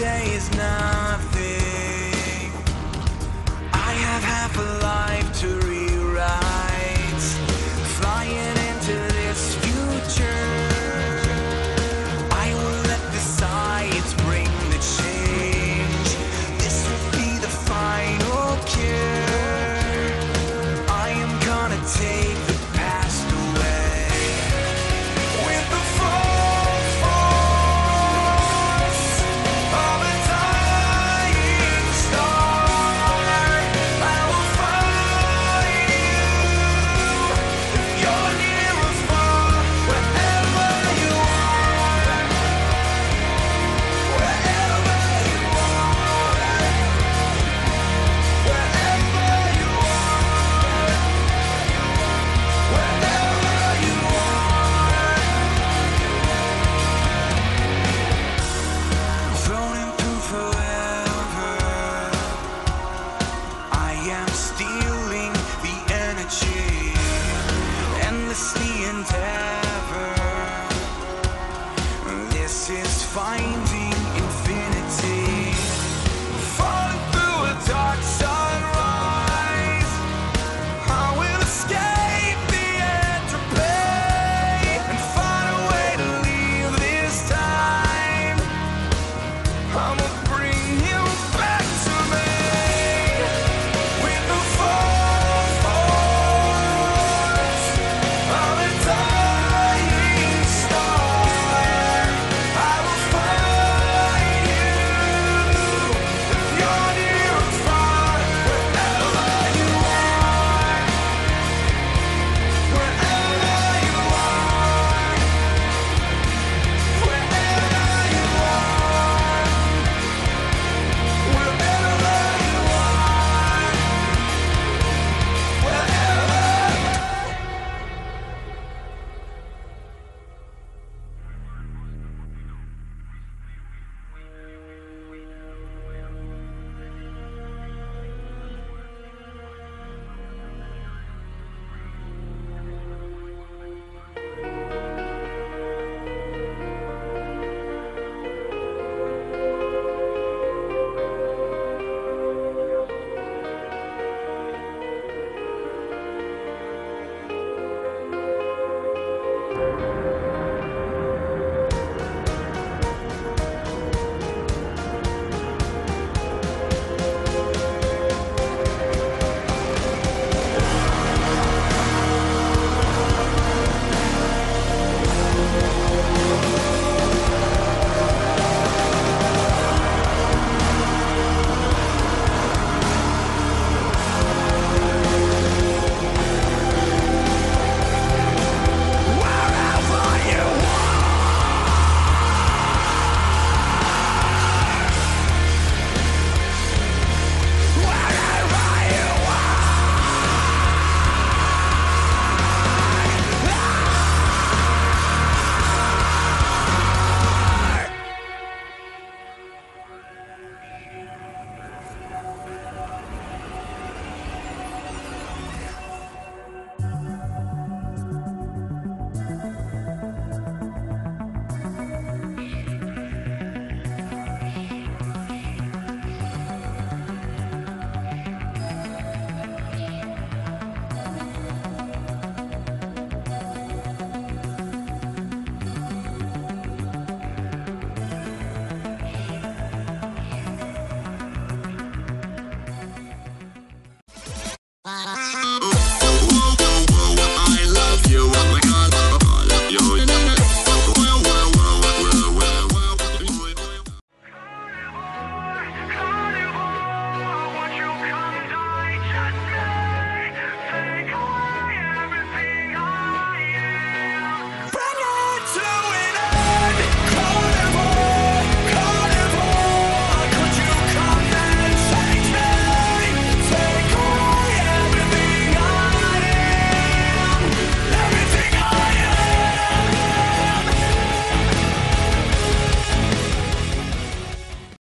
day is nothing. I have half a life to rewrite, flying into this future. I will let the sides bring the change. This will be the final cure. I am gonna take the past away with the full force of a dying star. I will find you if you're near or far, wherever you are, wherever you are, wherever you are, wherever you are. Floating through forever, I am stealing the energy, endlessly endeavor. This is finding infinity, falling through a dark sunrise. I will escape the entropy and find a way to leave this time. I'm a